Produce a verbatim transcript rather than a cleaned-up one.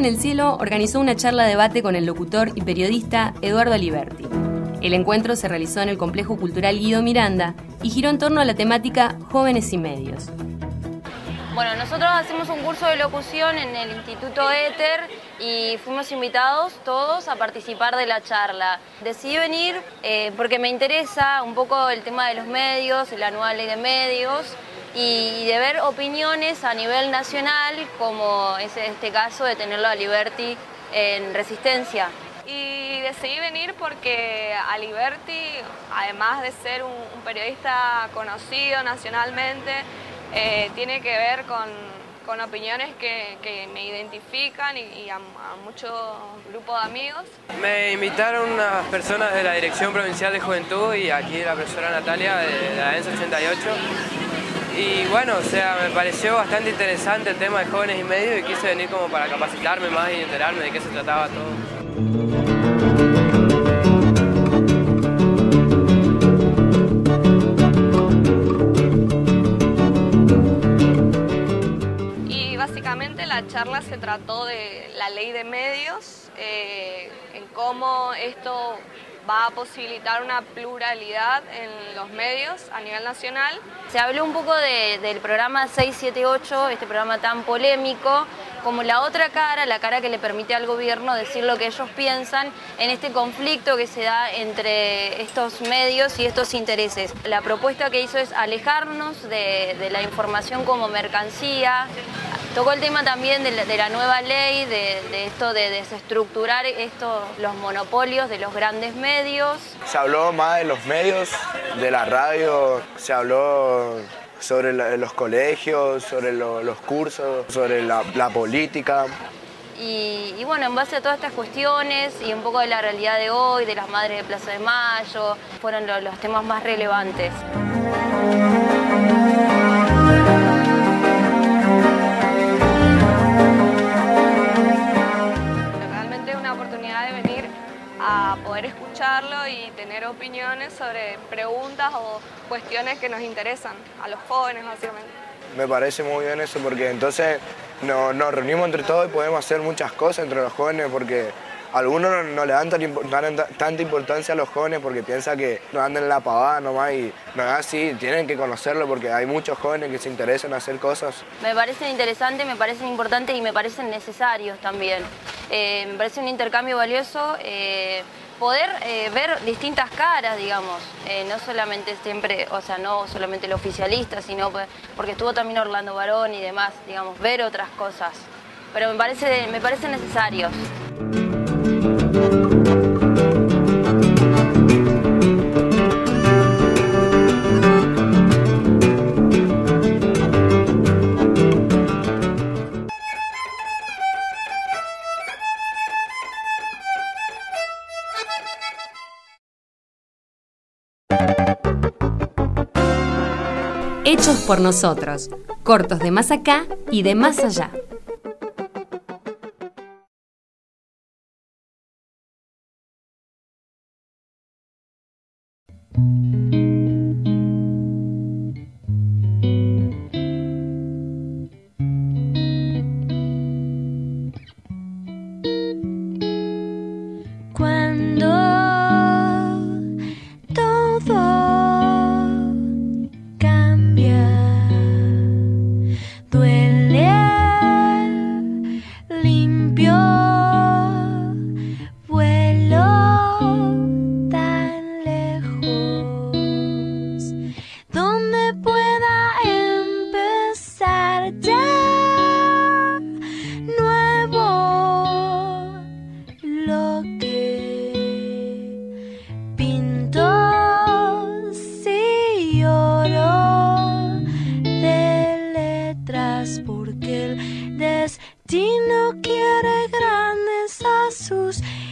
en el Cielo organizó una charla-debate con el locutor y periodista Eduardo Aliberti. El encuentro se realizó en el Complejo Cultural Guido Miranda y giró en torno a la temática Jóvenes y Medios. Bueno, nosotros hacemos un curso de locución en el Instituto Éter y fuimos invitados todos a participar de la charla. Decidí venir eh, porque me interesa un poco el tema de los medios, la nueva ley de medios y de ver opiniones a nivel nacional, como es este caso de tenerlo a Aliberti en Resistencia. Y decidí venir porque Aliberti, además de ser un, un periodista conocido nacionalmente, eh, tiene que ver con, con opiniones que, que me identifican y, y a, a muchos grupos de amigos. Me invitaron unas personas de la Dirección Provincial de Juventud y aquí la profesora Natalia de la ENSA ochenta y ocho. Y bueno, o sea, me pareció bastante interesante el tema de jóvenes y medios y quise venir como para capacitarme más y enterarme de qué se trataba todo. La charla se trató de la ley de medios, eh, en cómo esto va a posibilitar una pluralidad en los medios a nivel nacional. Se habló un poco de, del programa seis siete ocho, este programa tan polémico, como la otra cara, la cara que le permite al gobierno decir lo que ellos piensan en este conflicto que se da entre estos medios y estos intereses. La propuesta que hizo es alejarnos de, de la información como mercancía. Tocó el tema también de la, de la nueva ley, de, de esto de desestructurar estos, los monopolios de los grandes medios. Se habló más de los medios, de la radio, se habló sobre la, los colegios, sobre lo, los cursos, sobre la, la política. Y, y bueno, en base a todas estas cuestiones y un poco de la realidad de hoy, de las madres de Plaza de Mayo, fueron lo, los temas más relevantes. A poder escucharlo y tener opiniones sobre preguntas o cuestiones que nos interesan a los jóvenes, básicamente. Me parece muy bien eso porque entonces no, nos reunimos entre todos y podemos hacer muchas cosas entre los jóvenes porque algunos no, no le dan tan, tan, tanta importancia a los jóvenes porque piensan que no andan en la pavada nomás y no es así, tienen que conocerlo porque hay muchos jóvenes que se interesan en hacer cosas. Me parecen interesantes, me parecen importantes y me parecen necesarios también. Eh, me parece un intercambio valioso eh, poder eh, ver distintas caras, digamos, eh, no solamente siempre, o sea, no solamente el oficialista, sino porque estuvo también Orlando Barón y demás, digamos, ver otras cosas. Pero me parece, me parecen necesarios. Hechos por nosotros, cortos de más acá y de más allá. Cuando todo cambia, duele limpio, vuelo tan lejos, donde pueda empezar ya nuevo lo que pinto si lloro de letras porque el destino quiere grandes a sus